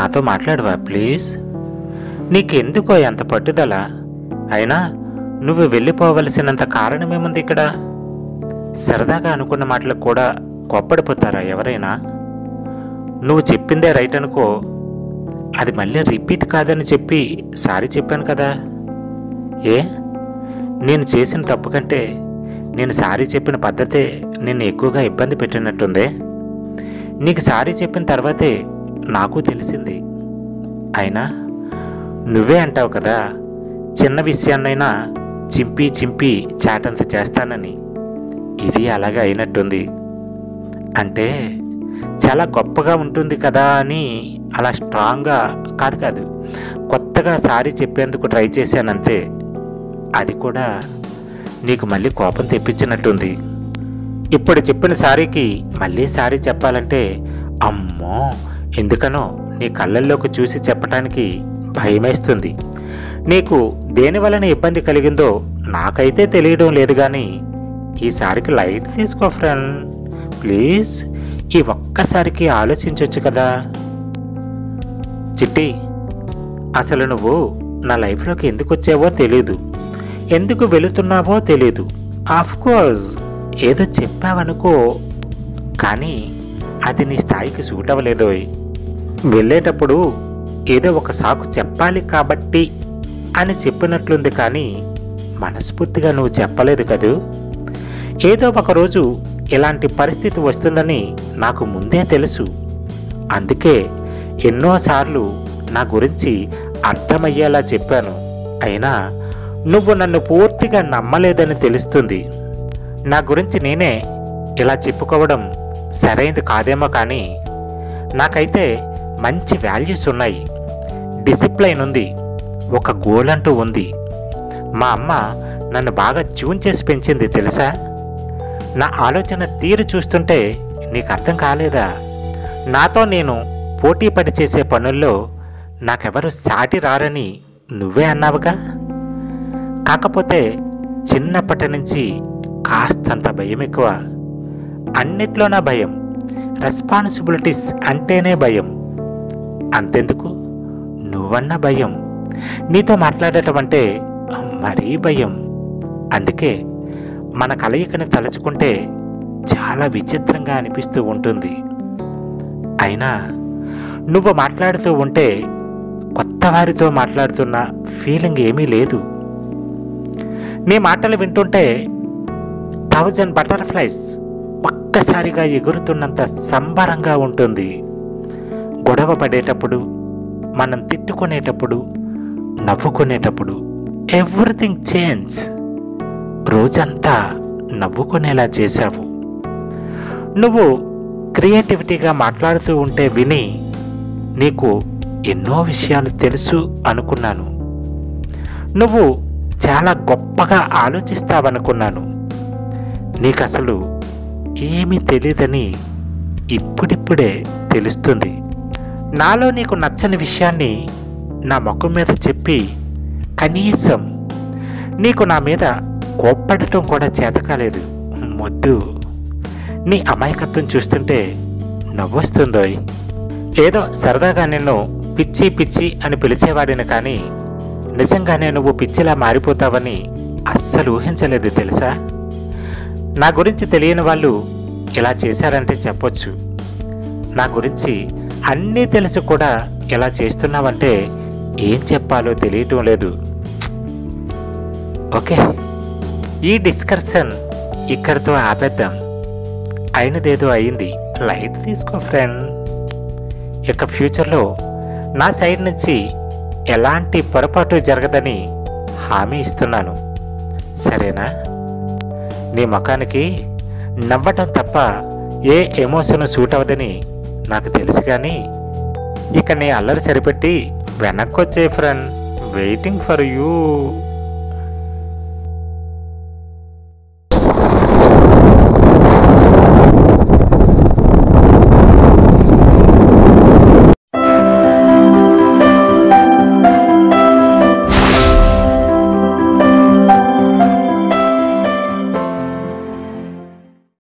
నాతో మాట్లాడవా ప్లీజ్? నీకెందుకో ఎంత పట్టుదల? అయినా నువ్వు వెళ్ళిపోవలసినంత కారణమేముంది ఇక్కడ? సరదాగా అనుకున్న మాటలకు కూడా కోప్పడిపోతారా ఎవరైనా? నువ్వు చెప్పిందే రైట్ అనుకో, అది మళ్ళీ రిపీట్ కాదని చెప్పి సారీ చెప్పాను కదా. ఏ నేను చేసిన తప్పు కంటే నేను సారీ చెప్పిన పద్ధతే నిన్ను ఎక్కువగా ఇబ్బంది పెట్టినట్టుందే. నీకు సారీ చెప్పిన తర్వాతే నాకు తెలిసింది. అయినా నువ్వే అంటావు కదా, చిన్న విషయాన్నైనా చింపి చింపి చాటంత చేస్తానని. ఇది అలాగే అయినట్టుంది. అంటే చాలా గొప్పగా ఉంటుంది కదా అని అలా స్ట్రాంగ్గా కాదు కొత్తగా సారీ చెప్పేందుకు ట్రై చేశానంతే. అది కూడా నీకు మళ్ళీ కోపం తెప్పించినట్టుంది. ఇప్పుడు చెప్పిన సారీకి మళ్ళీ సారీ చెప్పాలంటే అమ్మో ఎందుకనో నీ కళ్ళల్లోకి చూసి చెప్పటానికి భయమేస్తుంది. నీకు దేని వలన ఇబ్బంది కలిగిందో నాకైతే తెలియడం లేదు, కానీ ఈసారికి లైట్ తీసుకో ఫ్రెండ్ ప్లీజ్. ఈ ఒక్కసారికి ఆలోచించవచ్చు కదా. చిట్టి, అసలు నువ్వు నా లైఫ్లోకి ఎందుకు వచ్చావో తెలీదు, ఎందుకు వెళుతున్నావో తెలీదు. ఆఫ్కోర్స్ ఏదో చెప్పావనుకో, కానీ అది నీ స్థాయికి సూట్ అవ్వలేదోయ్. వెళ్ళేటప్పుడు ఏదో ఒక సాకు చెప్పాలి కాబట్టి అని చెప్పినట్లుంది, కానీ మనస్ఫూర్తిగా నువ్వు చెప్పలేదు కదూ. ఏదో ఒకరోజు ఇలాంటి పరిస్థితి వస్తుందని నాకు ముందే తెలుసు. అందుకే ఎన్నోసార్లు నా గురించి అర్థమయ్యేలా చెప్పాను. అయినా నువ్వు నన్ను పూర్తిగా నమ్మలేదని తెలుస్తుంది. నా గురించి నేనే ఇలా చెప్పుకోవడం సరైనది కాదేమో, కానీ నాకైతే మంచి వాల్యూస్ ఉన్నాయి, డిసిప్లైన్ ఉంది, ఒక గోల్ అంటూ ఉంది. మా అమ్మ నన్ను బాగా ట్యూన్ చేసి పెంచింది తెలుసా. నా ఆలోచన తీరు చూస్తుంటే నీకు అర్థం కాలేదా? నాతో నేను పోటీ పడి చేసే పనుల్లో నాకెవరు సాటి రారని నువ్వే అన్నావుగా. కాకపోతే చిన్నప్పటి నుంచి కాస్తంత భయం ఎక్కువ. అన్నిట్లో నా భయం, రెస్పాన్సిబిలిటీస్ అంటేనే భయం. అంతెందుకు నువ్వన్న భయం, నీతో మాట్లాడటం అంటే మరీ భయం. అందుకే మన కలయికని తలుచుకుంటే చాలా విచిత్రంగా అనిపిస్తూ ఉంటుంది. అయినా నువ్వు మాట్లాడుతూ ఉంటే కొత్త వారితో మాట్లాడుతున్న ఫీలింగ్ ఏమీ లేదు. నీ మాటలు వింటుంటే 1000 బటర్ఫ్లైస్ ఒక్కసారిగా ఎగురుతున్నంత సంబరంగా ఉంటుంది. గొడవ పడేటప్పుడు, మనం తిట్టుకునేటప్పుడు, నవ్వుకునేటప్పుడు ఎవ్రీథింగ్ చేంజ్. రోజంతా నవ్వుకునేలా చేశావు. నువ్వు క్రియేటివిటీగా మాట్లాడుతూ ఉంటే విని నీకు ఎన్నో విషయాలు తెలుసు అనుకున్నాను. నువ్వు చాలా గొప్పగా ఆలోచిస్తావనుకున్నాను. నీకు అసలు ఏమీ తెలియదని ఇప్పుడిప్పుడే తెలుస్తుంది. నాలో నీకు నచ్చని విషయాన్ని నా ముఖం మీద చెప్పి కనీసం నీకు నా మీద కోప్పడటం కూడా చేతకాలేదు. మొద్దు, నీ అమాయకత్వం చూస్తుంటే నవ్వొస్తుందోయ్. ఏదో సరదాగా నిన్ను పిచ్చి పిచ్చి అని పిలిచేవాడిని, కానీ నిజంగానే నువ్వు పిచ్చిలా మారిపోతావని అస్సలు ఊహించలేదు తెలుసా. నా గురించి తెలియని వాళ్ళు ఇలా చేశారంటే చెప్పొచ్చు. నా గురించి అన్నీ తెలిసి కూడా ఇలా చేస్తున్నావంటే ఏం చెప్పాలో తెలియటం లేదు. ఓకే, ఈ డిస్కషన్ ఇక్కడితో ఆపేద్దాం. అయినదేదో అయింది, లైట్ తీసుకో ఫ్రెండ్. ఇక ఫ్యూచర్లో నా సైడ్ నుంచి ఎలాంటి పొరపాటు జరగదని హామీ ఇస్తున్నాను, సరేనా? నీ ముఖానికి నవ్వటం తప్ప ఏ ఎమోషన్ సూట్ అవ్వదని నాకు తెలుసు, కానీ ఇక నీ అల్లరి సరిపెట్టి వెనక్కి వచ్చే ఫ్రెండ్, వెయిటింగ్ ఫర్ యూ.